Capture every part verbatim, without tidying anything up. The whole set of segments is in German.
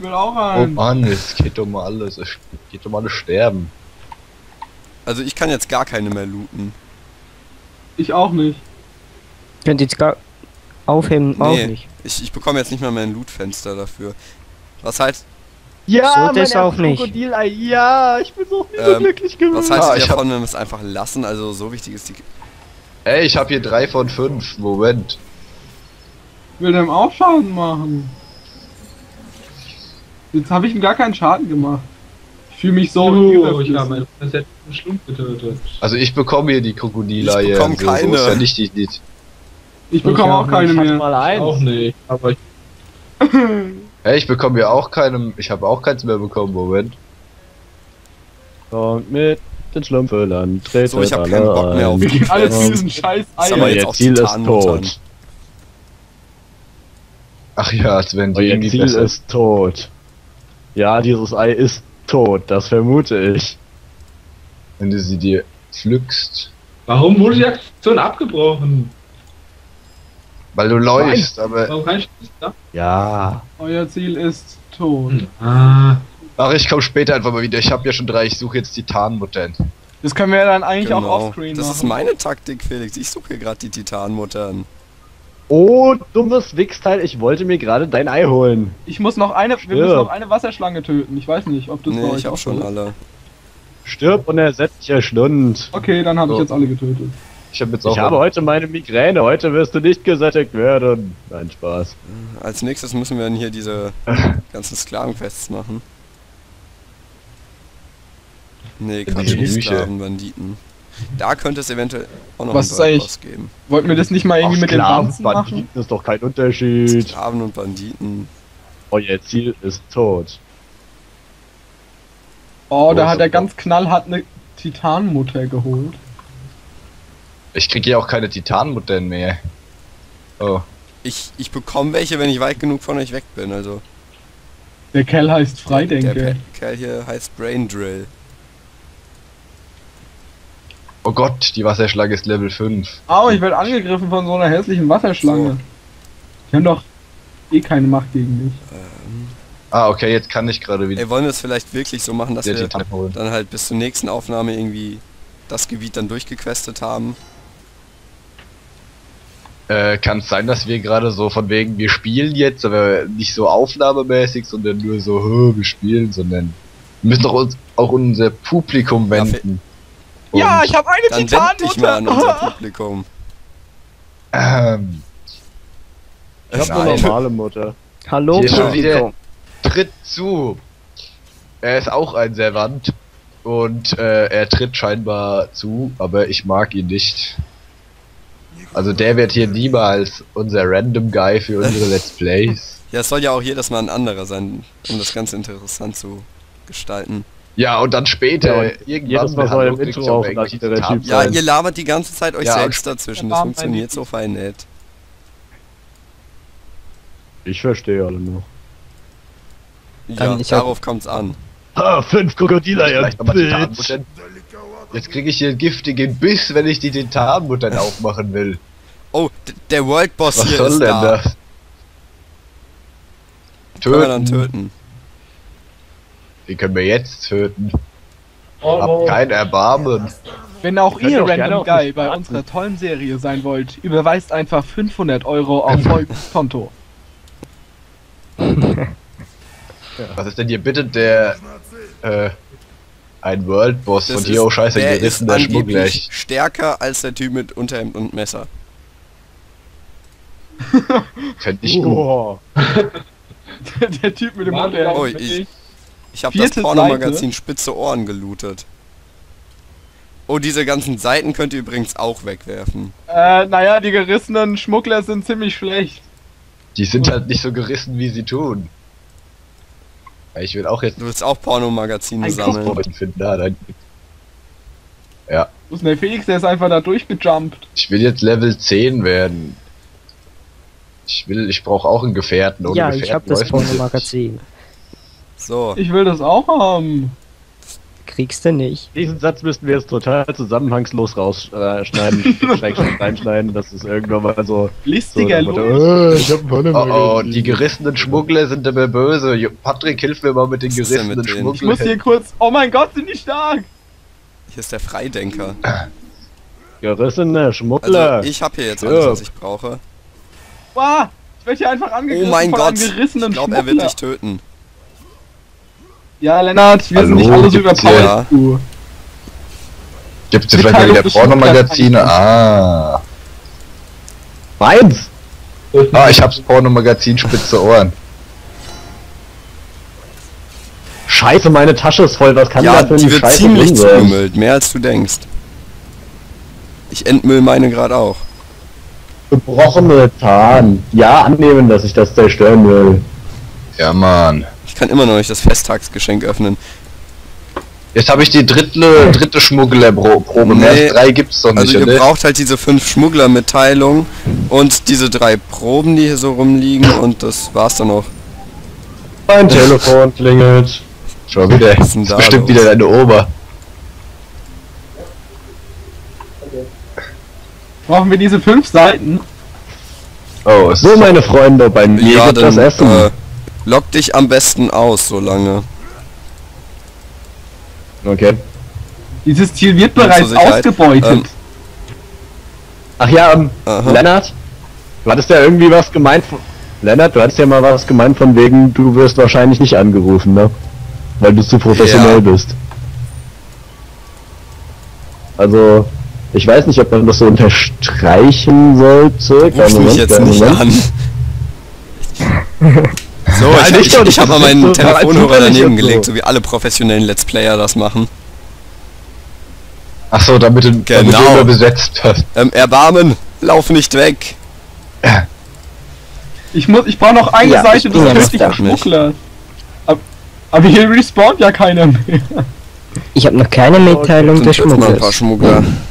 will auch Oh einen. Mann, es geht um alles. Es geht um alles sterben. Also ich kann jetzt gar keine mehr looten. Ich auch nicht. Könnt ihr jetzt gar aufheben, auch Nee, nicht. ich, ich bekomme jetzt nicht mal mehr ein Loot-Fenster dafür. Was heißt, Ja, so das auch nicht. Krokodilei, ja, ich bin so, Ähm, so glücklich gewesen. was haltet Ah, ihr ich hab, davon, wenn wir es einfach lassen? Also so wichtig ist die... ey, ich habe hier drei von fünf. Moment. Ich will dem auch Schaden machen. Jetzt habe ich ihm gar keinen Schaden gemacht. Ich fühle mich so Oh, ich habe einen versetzten Schlund getötet. Also ich bekomme hier die Krokodilei. Ich bekomm so, keine. So ist ja nicht die, die, Ich bekomme auch keine mehr. Mal eins. Auch nicht, aber ich hey, ich bekomme hier auch keinem. Ich habe auch keins mehr bekommen. Moment. Und mit den Schlümpfeln tretet So, ich hab alle keinen Bock mehr auf ein. Wir gehen alle zu Ähm, diesem scheiß sag mal Eier. jetzt Euer auch Ziel ist Titanmuttern. tot. Ach ja, als wenn die Euer irgendwie Ziel besser. ist tot. Ja, dieses Ei ist tot, das vermute ich. Wenn du sie dir pflückst. Warum wurde die Aktion abgebrochen? Weil du läufst, aber. Warum kann ich das da? Ja. Euer Ziel ist tot. Ah, Ach, ich komme später einfach mal wieder. Ich habe ja schon drei. Ich suche jetzt Titanmuttern. Das können wir ja dann eigentlich auch Genau. offscreen Das machen. ist meine Taktik, Felix. Ich suche hier gerade die Titanmuttern. Oh, dummes Wichsteil, ich wollte mir gerade dein Ei holen. Ich muss noch eine, wir Stirb. müssen noch eine Wasserschlange töten. Ich weiß nicht, ob das bei Nee, euch ich hab auch schon so ist. alle. Stirb unersetzlicher Schlund. Okay, dann habe ich So. jetzt alle getötet. Ich habe jetzt auch. Ich habe heute meine Migräne, heute wirst du nicht gesättigt werden. Nein, Spaß. Als nächstes müssen wir dann hier diese ganzen Sklavenquests machen. Nee, Die Quatsch, nicht Lüche. Sklavenbanditen. Da könnte es eventuell auch noch Was einen ist eigentlich- Boss geben. Wollten wir das nicht mal irgendwie Ach, mit den Sklaven, Wanzen machen? Banditen ist doch kein Unterschied. Sklaven und Banditen. Euer Ziel ist tot. Oh, da Oh, hat er super. ganz knallhart eine Titanmutter geholt. Ich kriege ja auch keine Titanmuttern mehr. Oh. Ich, ich bekomme welche, wenn ich weit genug von euch weg bin. Also Der Kerl heißt der Freidenke. Pe- Kerl hier heißt Brain Drill. Oh Gott, die Wasserschlange ist Level fünf. Au, ich werde angegriffen von so einer hässlichen Wasserschlange. So. Die haben doch eh keine Macht gegen mich. Ähm, Ah, okay, jetzt kann ich gerade wieder ey, wollen wir es vielleicht wirklich so machen, dass der wir Titan holen. dann halt bis zur nächsten Aufnahme irgendwie das Gebiet dann durchgequestet haben? Äh, kann es sein, dass wir gerade so von wegen, wir spielen jetzt, aber nicht so aufnahmemäßig, sondern nur so, "Hö, wir spielen, sondern wir müssen doch uns auch unser Publikum Ja, wenden. Ja, Und, ich habe eine Dann wend dich mal an unser Titanmutter. Publikum. ähm, Ich hab Nein. eine normale Mutter. Hallo, Hier schon Publikum. tritt zu. Er ist auch ein Servant und äh, er tritt scheinbar zu, aber ich mag ihn nicht. Also der wird hier niemals unser Random Guy für unsere Let's Plays. Ja, es soll ja auch jedes Mal ein anderer sein, um das Ganze interessant zu gestalten. Ja, und dann später Ja, und irgendwann jedes Mal wenn soll Hallo im kriegt, Intro ja auch ein irgendwelche anderer Zitate. Typ Ja, sein. ihr labert die ganze Zeit euch Ja, selbst dazwischen. Das Ja, funktioniert ein- so fein nett. Ich verstehe alle noch. Ja, Dann ich hab- darauf kommt's an. Ah, fünf Krokodile, ihr Vielleicht nochmal Bitch. Titanmuttern. Jetzt kriege ich hier einen giftigen Biss, wenn ich die Titanmuttern aufmachen will. Oh, d- der World Boss Was hier soll ist denn da. das? Können wir dann Töten. töten. Den können wir jetzt töten. oh, Hab oh. kein Erbarmen. Wenn auch Könnt ihr ihr auch gerne Random auf Guy mich bei warten. unserer tollen Serie sein wollt, überweist einfach fünfhundert Euro auf folgendes Konto. Was ist denn hier bitte der, äh, ein World Boss Das von hier, oh scheiße, der ist gerissener Schmuggler. angeblich stärker als der Typ mit Unterhemd und Messer. Fänd ich gut. Oh. Der, der Typ mit dem Warte, Mund, der Oh, mit ich, ich. ich habe das Vierte Pornomagazin Spitze Ohren gelootet. Oh, diese ganzen Seiten könnt ihr übrigens auch wegwerfen. Äh, naja, die gerissenen Schmuggler sind ziemlich schlecht. Die sind halt nicht so gerissen, wie sie tun. Ja, ich will auch jetzt Du willst auch Pornomagazine ein sammeln. Crossbow finden. Da, dann. Ja, Wo ist denn der Felix? Der ist einfach da durchgejumpt. ich will jetzt Level zehn werden. Ich will, ich brauche auch einen Gefährten. Ohne Ja, Gefährten ich hab das läuft man nicht. Pornomagazin. So, Ich will das auch haben. kriegst du nicht. Diesen Satz müssten wir jetzt total zusammenhangslos rausschneiden, äh, reinschneiden, dass es irgendwann mal so... Listiger so, Lohn. äh, ich hab ein Oh oh, Panama-Magazin. die gerissenen Schmuggler sind immer böse. Jo- Patrick, hilf mir mal mit den Was ist denn gerissenen mit denen? Schmugglern. Ich muss hier kurz. Oh mein Gott, sind die stark! Hier ist der Freidenker. Gerissene Schmuggler. Also ich habe hier jetzt alles, Ja. was ich brauche. Wow, ich werde hier einfach angegriffen Oh mein von Gott, einem gerissenen ich glaube, er wird Schmuggler. dich töten. Ja, Lennart, wir sind Hallo, nicht alle so gibt's überpowered ja- wie du. Gibt's hier vielleicht mal wieder Pornomagazine? Ah. Meins! Ah, ich hab's Pornomagazin spitze Ohren. Scheiße, meine Tasche ist voll, was kann Ja, da für die eine wird Scheiße ziemlich drin sein? zugemüllt, mehr als du denkst. Ich entmüll meine gerade auch. Gebrochene Zahn. Ja, annehmen, dass ich das zerstören will. Ja, Mann. Ich kann immer noch nicht das Festtagsgeschenk öffnen. Jetzt habe ich die dritte, dritte Schmugglerprobe. Mehr Nee, als drei gibt's doch nicht, Also ihr oder? braucht halt diese fünf Schmugglermitteilungen und diese drei Proben, die hier so rumliegen, und das war's dann auch. Mein Telefon klingelt. Schon wieder. Was ist denn Das da ist bestimmt los? wieder deine Oma. Brauchen wir diese fünf Seiten? Oh, es So, ist meine Freunde, bei mir Ja, gibt dann das Essen. äh, log dich am besten aus, solange. Okay. Dieses Ziel wird Zur bereits Sicherheit. ausgebeutet. Ähm, Ach ja, ähm, Aha. Lennart? Du hattest ja irgendwie was gemeint von... Lennart, du hattest ja mal was gemeint von wegen, du wirst wahrscheinlich nicht angerufen, ne? Weil du zu professionell Ja. bist. Also, ich weiß nicht, ob man das so unterstreichen sollte. Ruf Kleinen mich Moment, jetzt kleinen nicht Moment. an. So, Nein, ich, nicht ich, doch, ich habe mal das ist meinen so total Telefonhörer zufällig daneben und so. gelegt, so wie alle professionellen Let's Player das machen. Ach so, damit du, damit du Genau. immer besetzt hast. Ähm, Erbarmen, lauf nicht weg. Ich muss, ich brauche noch eine Ja, Seite ich bin des ja noch tödlichen da. Schmugglers. Ab- Aber hier respawnt ja keiner mehr. Ich habe noch keine Mitteilung Sind des jetzt mal ein paar Schmugglers. Schmuggler.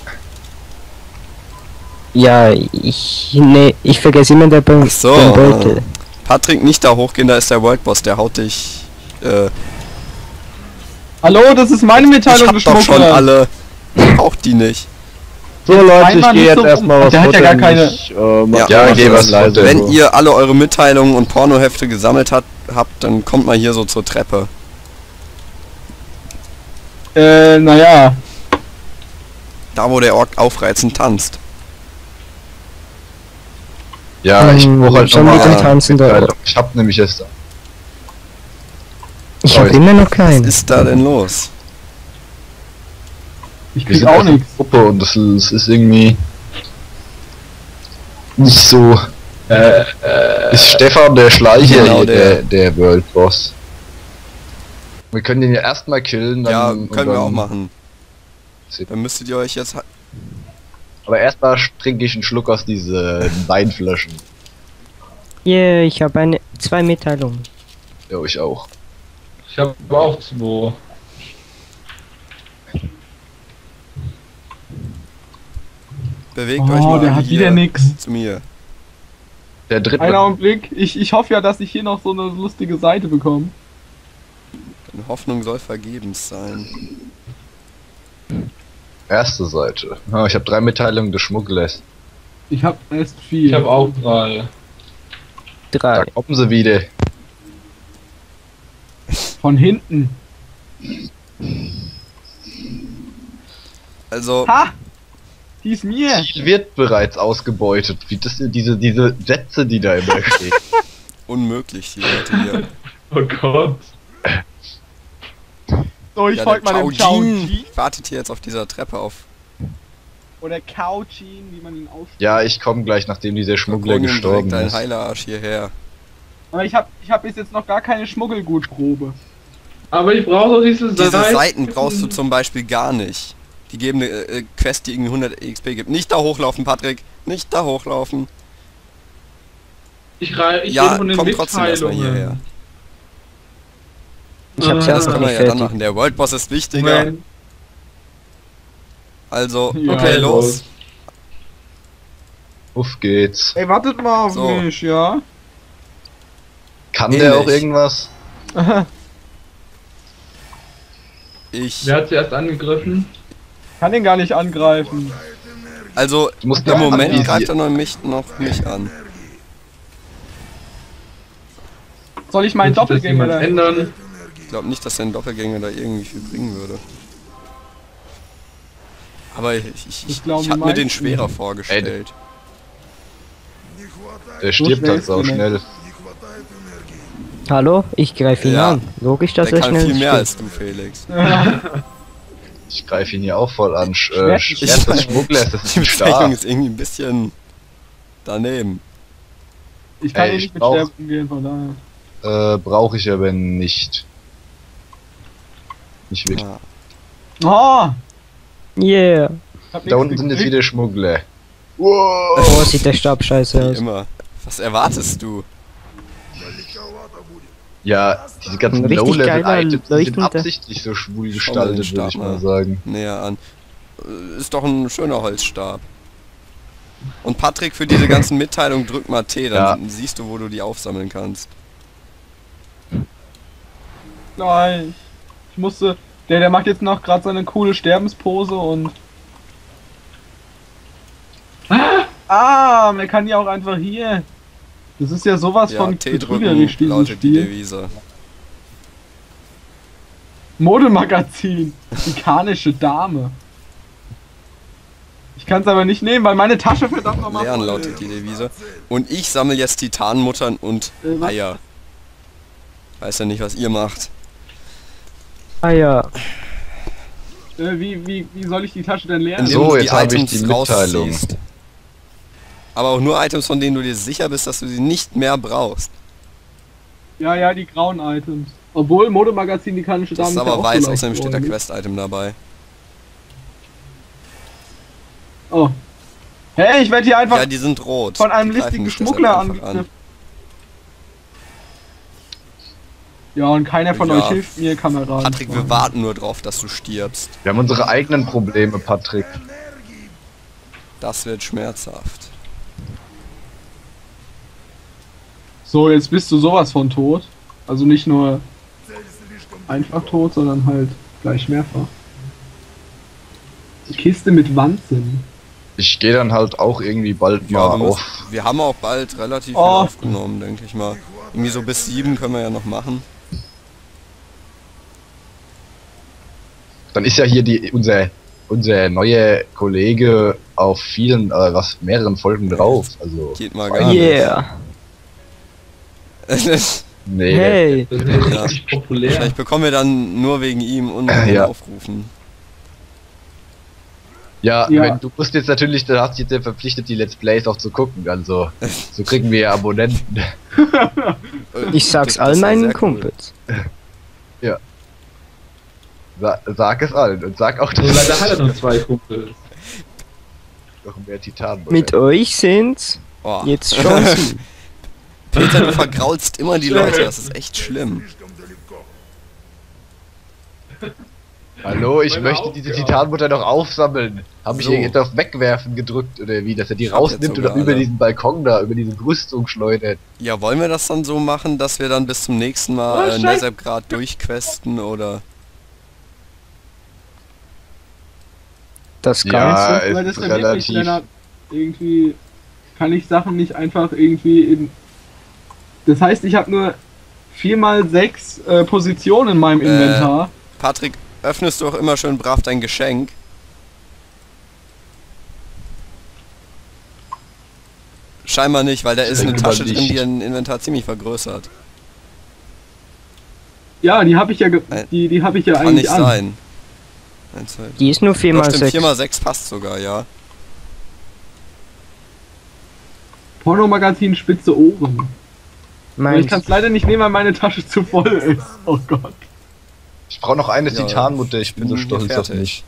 Ja, ich... Nee, ich vergesse immer den, Be Ach so, den Beutel. Patrick, nicht da hochgehen, da ist der Worldboss, der haut dich. Äh, Hallo, das ist meine ich Mitteilung hab des doch schon Schmugglers. alle. Braucht die nicht. So Leute, ich Einmal gehe nicht jetzt so erstmal rum. was Der hat ja gar futtern. keine- Ich, äh, mach Ja, mal ja, was geh was leise. futtern. Wenn ihr alle eure Mitteilungen und Pornohefte gesammelt hat, habt, dann kommt mal hier so zur Treppe. Äh, naja. Da, wo der Ork aufreizend tanzt. Ja, ich Ähm, brauche halt schon nochmal mit dem eine Tanzen da. Mitteilung. Ich hab nämlich jetzt... Ich habe Oh, immer noch Was keine. ist da denn los? Ich Wir krieg sind auch eine nichts. Gruppe und das, das ist irgendwie... Nicht so... Äh, ist Stefan der Schleicher Genau, hier, der. der, der World Boss. Wir können den ja erstmal killen, dann... Ja, und können wir dann- auch machen. Dann müsstet ihr euch jetzt... ha- Aber erstmal trinke ich einen Schluck aus diesen Weinflaschen. Yeah, ich habe eine... zwei Mitteilungen. Ja, ich auch. Ich habe auch zwei. Bewegt euch Oh, mal der hat hier wieder nix. zu mir. Der dritte... Einen Augenblick. Ich, ich hoffe ja, dass ich hier noch so eine lustige Seite bekomme. Deine Hoffnung soll vergebens sein. Erste Seite. Ah, ich habe drei Mitteilungen des Schmugglers. Ich hab erst viel. Ich habe auch drei. Da Drei. kommen sie wieder. Von hinten. Also, Ha! Die ist mir! Ziel wird bereits ausgebeutet. Wie das diese diese Sätze, die da immer stehen. unmöglich, die Leute hier. Oh Gott. So, ich Ja, folge der mal dem Chaojin Chaojin. wartet hier jetzt auf dieser Treppe auf. Oder Chaojin, wie man ihn ausspricht. Ja, ich komme gleich, nachdem dieser Schmuggler Draconium gestorben direkt ein ist. Heilerarsch hierher. Aber ich hab, ich hab bis jetzt noch gar keine Schmuggelgutprobe. Aber ich brauche doch diese Diese Seiten. Seiten brauchst du zum Beispiel gar nicht. Die geben eine äh, Quest, die irgendwie hundert E X P gibt. Nicht da hochlaufen, Patrick. Nicht da hochlaufen. Ich, rei ich Ja, rede von den komm trotzdem erstmal Mitteilungen. hierher. Ich hab's Ah, ja Das noch können wir nicht ja dann fertig. machen. Der Worldboss ist wichtiger. Moment. Also, Ja. okay, los. Uff geht's. Ey, wartet mal auf So. mich, ja? Kann Ähnlich. der auch irgendwas? Ich. Wer hat zuerst angegriffen? Kann ihn gar nicht angreifen. Also, Du musst im noch Moment anvisieren. greift er noch mich, noch mich an. Soll ich meinen Wird sich das Doppelgänger jemand da ändern? Ich glaube nicht, dass der Doppelgänger da irgendwie viel bringen würde. Aber ich, ich, ich, Ich glaube, ich habe mir den meisten- schwerer vorgestellt. Der stirbt schnell halt ist so der nicht. schnell. Hallo? Ich greife ihn Ja. an. Logisch, dass Der er kann schnell viel mehr steht. als du, Felix. Ich greife ihn hier auch voll an. Sch äh, Schwert- Schwert des Schmugglers, das ist Die ein Bezeichnung Stab. ist irgendwie ein bisschen daneben. Ich kann Ey, eh ich nicht mit brauch- Sterben umgehen, von daher. Äh, brauche ich aber nicht. Nicht wirklich. Ja. Oh! Yeah. Ich hab Da unten nichts sind jetzt gekriegt. wieder Schmuggler. Wow. Oh, sieht der Stab scheiße Wie aus. immer. Was erwartest du? Ja, diese ganzen Ein richtig geiler, Low-Level-Items die sind leuchtender- absichtlich so schwul Schau mal den gestaltet, Stab würde ich mal mal. sagen. Näher an. Äh, Ist doch ein schöner Holzstab. Und Patrick, für diese ganzen Mitteilungen drück mal T, dann Ja. siehst du, wo du die aufsammeln kannst. Nein. Ich musste. Der, der macht jetzt noch gerade seine coole Sterbenspose und. Ah! Ah, man kann ja auch einfach hier. Das ist ja sowas Ja, von T betrügerisch, drücken dieses lautet die Spiel. Devise. Modemagazin. Ikanische Dame. Ich kann es aber nicht nehmen, weil meine Tasche verdammt nochmal Lernen voll lautet ist. die Devise. Und ich sammle jetzt Titanmuttern und Äh, was? Eier. Weiß ja nicht, was ihr macht. Ah ja. Äh, wie, wie, wie soll ich die Tasche denn leeren? Indem So, du jetzt habe ich die Mitteilung. rausziehst. Aber auch nur Items, von denen du dir sicher bist, dass du sie nicht mehr brauchst. Ja, ja, die grauen Items. Obwohl Modemagazin die ikanische Das Dame ist ja aber auch weiß, so leicht außerdem steht da geworden. Quest-Item dabei. Oh. Hey, ich werde hier einfach Ja, die sind rot. von einem Die greifen listigen mich deshalb Schmuggler einfach an. angegriffen. Ja, und keiner von Ja. euch hilft mir, Kameraden. Patrick, wir warten nur drauf, dass du stirbst. Wir haben unsere eigenen Probleme, Patrick. Das wird schmerzhaft. So, jetzt bist du sowas von tot. Also nicht nur einfach tot, sondern halt gleich mehrfach. Die Kiste mit Wanzen. Ich gehe dann halt auch irgendwie bald Ja, mal wir, müssen, auf. wir haben auch bald relativ viel Oh. aufgenommen, denke ich mal. Irgendwie so bis sieben können wir ja noch machen. Dann ist ja hier die unser unser neuer Kollege auf vielen, äh, was mehreren Folgen drauf. Also Geht mal gar nicht. Yeah. nee. Hey. Das ist ja Ja. richtig populär. Vielleicht bekommen wir dann nur wegen ihm unseren Ja. Aufrufen. Ja, Ja. Wenn, du musst jetzt natürlich, du hast jetzt ja verpflichtet, die Let's Plays auch zu gucken. Also so kriegen wir ja Abonnenten. Ich sag's Das- all das wär meinen sehr cool. Kumpels. Sa sag es allen und sag auch, dass Also leider hat er noch zwei Kumpels. noch mehr Titan. Mit euch sind's Oh. jetzt schon sieben. Peter, du vergraulst immer die Leute, das ist echt schlimm. Hallo, ich Meine möchte diese Aufgabe. Titanmutter noch aufsammeln. Habe ich So. hier jetzt auf Wegwerfen gedrückt oder wie, dass er die Ich hab jetzt rausnimmt sogar oder über alle. diesen Balkon da, über diese Brüstung schleudert. Ja, wollen wir das dann so machen, dass wir dann bis zum nächsten Mal Oh, äh, Scheiße. Nezep grad durchquesten oder... Das Ja, Ganze. ist Weil das verwirrt mich, relativ. Lennart. Irgendwie kann ich Sachen nicht einfach irgendwie in. Das heißt, ich habe nur vier mal sechs äh, Positionen in meinem Äh. Inventar. Patrick, öffnest du auch immer schön brav dein Geschenk? Scheinbar nicht, weil da ist eine denke mal Tasche drin, nicht. die ein Inventar ziemlich vergrößert. Ja, die habe ich ja, ge Nein. die, die habe ich ja Kann eigentlich nicht an. sein. eins, zwei, Die ist nur vier Doch, mal stimmt, sechs. vier mal sechs passt sogar, ja. Pornomagazin spitze Ohren. Aber ich Meins. kann es leider nicht nehmen, weil meine Tasche zu voll ist. Oh Gott. Ich brauche noch eine Ja, Titanmutter, ich bin so hier stolz auf fertig. mich.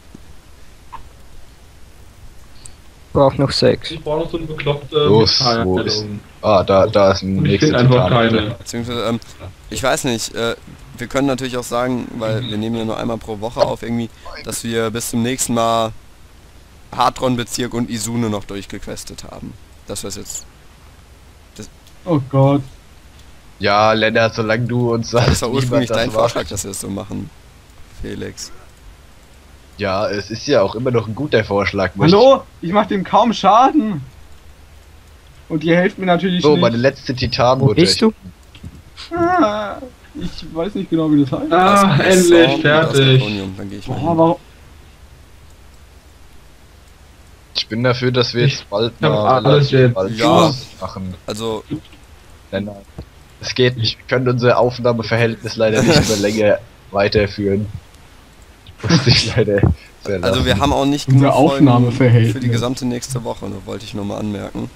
Braucht noch sechs. Ich brauche noch so eine bekloppte Los, wo ist- Mitteilung. Ah, da, da ist ein Und ich nächster finde einfach Titanmutter. keine. Beziehungsweise, ähm, ich weiß nicht, äh, wir können natürlich auch sagen, weil wir nehmen ja nur einmal pro Woche auf irgendwie, dass wir bis zum nächsten Mal Hadron-Bezirk und Isune noch durchgequestet haben. Das was jetzt. Oh Gott. Ja, Lennart, solange du uns sagst, Das war niemand ursprünglich das dein macht. Vorschlag, dass wir es so machen. Felix. Ja, es ist ja auch immer noch ein guter Vorschlag. möchte Hallo? Ich mach dem kaum Schaden. Und ihr helft mir natürlich ich- So, nicht. meine letzte Wo Titanmutter. bist du? Ah, ich weiß nicht genau, wie das heißt. Ah, Aus endlich, Storm und aus fertig. Plutonium, dann gehe ich mal Boah, hin. warum? Ich bin dafür, dass wir jetzt bald hab mal alles relativ jetzt. bald Ja. Schluss machen. Also, Nein, nein. Es geht nicht. Wir können unser Aufnahmeverhältnis leider nicht mehr länger weiterführen. Musste ich leider verlassen. also wir haben auch nicht Unser genug Folgen Aufnahmeverhältnis. für die gesamte nächste Woche, nur wollte ich nur mal anmerken.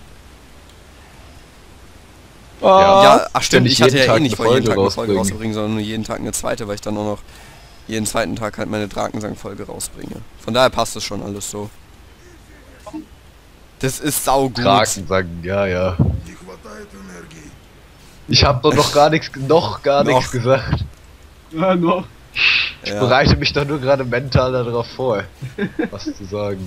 Ah, Ja, ach stimmt, nicht ich hatte jeden ja eh Tag nicht eine vor, jeden Folge Tag eine Folge rausbringen. rauszubringen, sondern nur jeden Tag eine zweite, weil ich dann auch noch jeden zweiten Tag halt meine Drakensang-Folge rausbringe. Von daher passt es schon alles so. Das ist saugut. Kraken sagen, ja, ja. Ich habe doch noch gar nichts, noch gar Noch. nichts gesagt. ja, noch. Ich Ja. bereite mich doch nur gerade mental darauf vor, was zu sagen.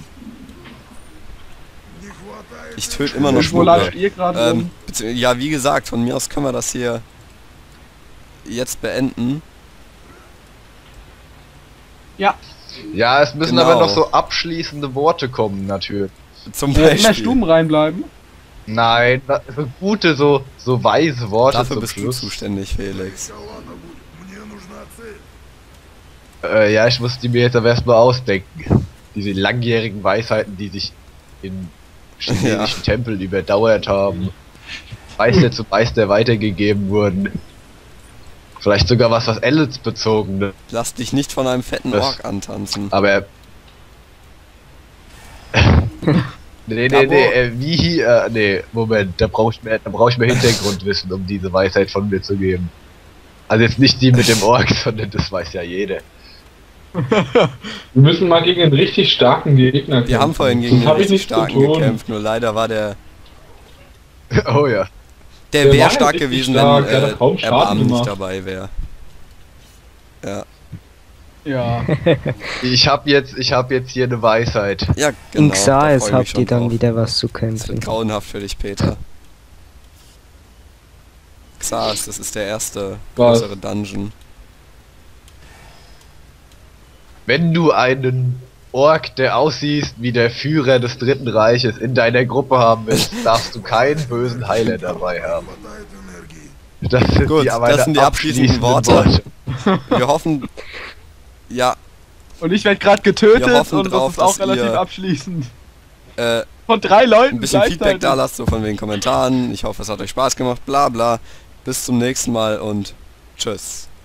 Ich töte immer noch Wo Schmuck, latscht ey. ihr gerade Ähm, rum? bezieh- ja, wie gesagt, von mir aus können wir das hier jetzt beenden. Ja, Ja, es müssen Genau. aber noch so abschließende Worte kommen, natürlich. Zum äh, immer Beispiel. stumm reinbleiben. Nein, na- so gute, so, so weise Worte Dafür zum bist du Schluss. zuständig, Felix. Äh, ja, ich muss die mir jetzt aber erstmal ausdenken. Diese langjährigen Weisheiten, die sich in chinesischen Tempeln überdauert haben. Meister zu Meister weitergegeben wurden. Vielleicht sogar was, was Ellets bezogen, ne? Lass dich nicht von einem fetten Das- Ork antanzen. Aber. nee, nee, Gabo? nee, äh, wie, äh, nee, Moment, da brauche ich mehr, da brauche ich mehr Hintergrundwissen, um diese Weisheit von mir zu geben. Also jetzt nicht die mit dem Ork, sondern das weiß ja jeder. Wir müssen mal gegen einen richtig starken Gegner kämpfen. Wir haben vorhin gegen Das den hab ich richtig nicht zu starken tun. gekämpft, nur leider war der... Oh ja. Der Der wäre war stark richtig gewesen, stark, wenn der hat äh, kaum Schaden Erbarmen nicht gemacht. dabei wäre. Ja. Ja. Ich hab jetzt, ich hab jetzt hier eine Weisheit. Ja, In genau. da Xaes freu ich mich habt schon ihr dann drauf. wieder was zu Das wird kämpfen. grauenhaft für dich, Peter. Xaes, das ist der erste Was? größere Dungeon. Wenn du einen Ork, der aussieht wie der Führer des Dritten Reiches, in deiner Gruppe haben willst, darfst du keinen bösen Heiler dabei haben. Das sind Gut, die, das meine sind die abschließenden Worte. Wir hoffen... Ja, Und ich werde gerade getötet Wir hoffen und drauf, das ist auch dass relativ ihr- abschließend. äh, Von drei Leuten ein bisschen Feedback gleichzeitig. da lasst, so von wegen Kommentaren. Ich hoffe, es hat euch Spaß gemacht, bla bla. Bis zum nächsten Mal und tschüss.